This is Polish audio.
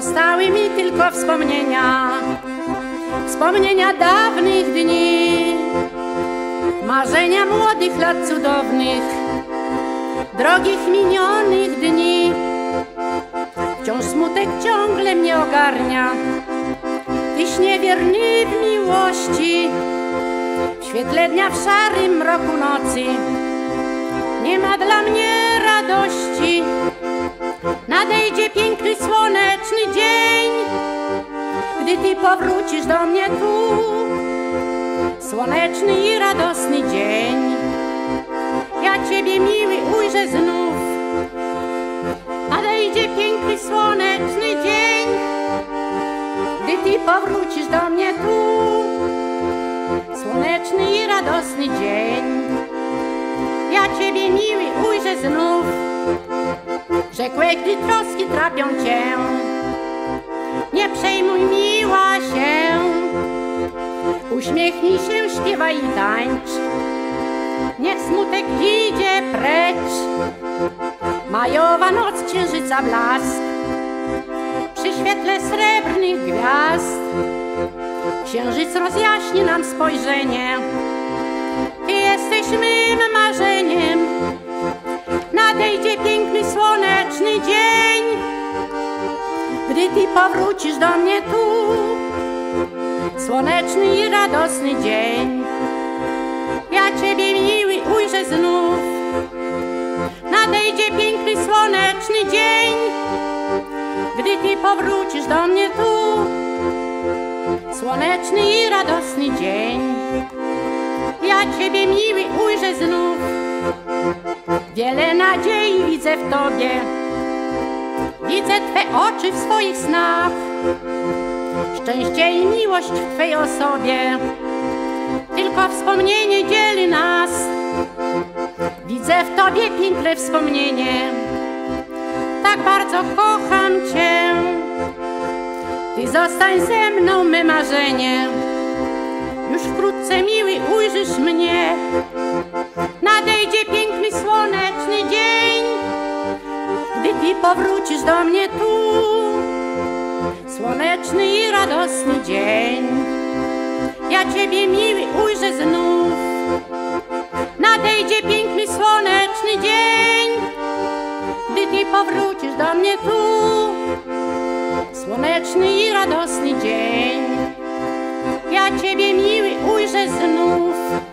Zostały mi tylko wspomnienia, wspomnienia dawnych dni, marzenia młodych lat cudownych, drogich minionych dni. Wciąż smutek ciągle mnie ogarnia, tyś niewierny w miłości. W świetle dnia, w szarym mroku nocy nie ma dla mnie radości. Nadejdzie piękny, słoneczny dzień, gdy ty powrócisz do mnie tu. Słoneczny i radosny dzień, ja ciebie miły ujrzę znów. Nadejdzie piękny, słoneczny dzień, gdy ty powrócisz do mnie tu. Słoneczny i radosny dzień, ja ciebie miły ujrzę znów. Rzekłe, gdy troski trapią cię, nie przejmuj, miła się. Uśmiechnij się, śpiewaj i tańcz, niech smutek idzie precz. Majowa noc, księżyca blask, przy świetle srebrnych gwiazd. Księżyc rozjaśni nam spojrzenie, ty jesteś mym marzeniem. Nadejdzie piękny, słoneczny dzień, gdy ty powrócisz do mnie tu. Słoneczny i radosny dzień, ja ciebie miły ujrzę znów. Nadejdzie piękny, słoneczny dzień, gdy ty powrócisz do mnie tu. Słoneczny i radosny dzień, ja ciebie miły ujrzę znów. Wiele nadziei widzę w tobie, widzę twe oczy w swoich snach. Szczęście i miłość w twej osobie, tylko wspomnienie dzieli nas. Widzę w tobie piękne wspomnienie, tak bardzo kocham cię. Ty zostań ze mną, me marzenie, już wkrótce miły ujrzysz mnie. Nadejdzie piękny, słoneczny dzień, gdy ty powrócisz do mnie tu. Słoneczny i radosny dzień, ja ciebie miły ujrzę znów. Nadejdzie piękny, słoneczny dzień, gdy ty powrócisz do mnie tu. Słoneczny i radosny dzień, ja ciebie miły ujrzę znów.